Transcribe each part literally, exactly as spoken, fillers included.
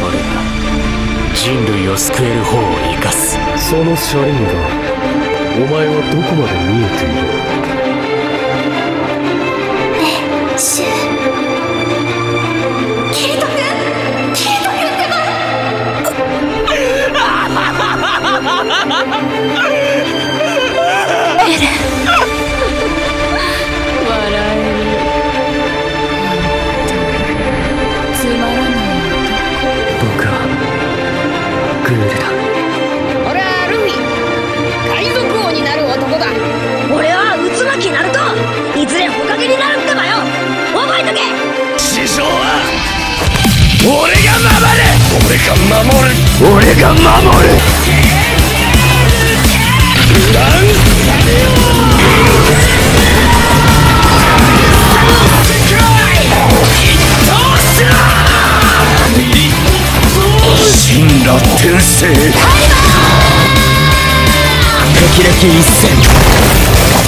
俺が人類を救える方を生かす。 そのシャリンガン、お前はどこまで見えている？ ねえ、シュウ。キリト君、キリト君ってば。エレン。笑える。つまらない男。 僕はグールだ。 俺はルフィ、海賊王になる男だ。 俺は渦巻きナルト、いずれ火影になるってばよ。覚えとけ。 師匠は俺が守る。俺が守る。俺が守る。グランサメ神羅転生、霹靂一閃。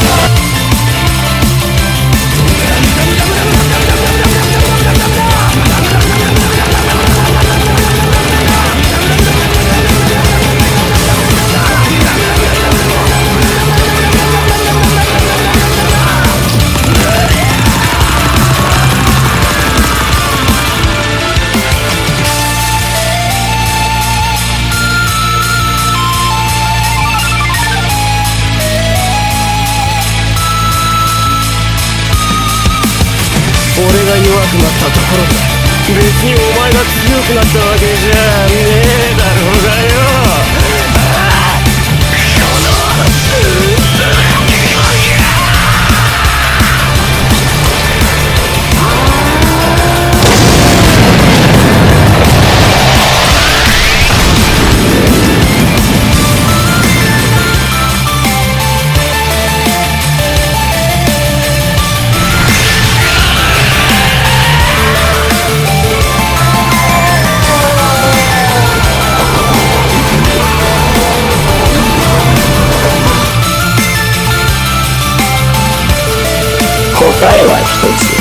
俺が弱くなったところで別にお前が強くなったわけじゃねえだろうがよ。答えは一つ。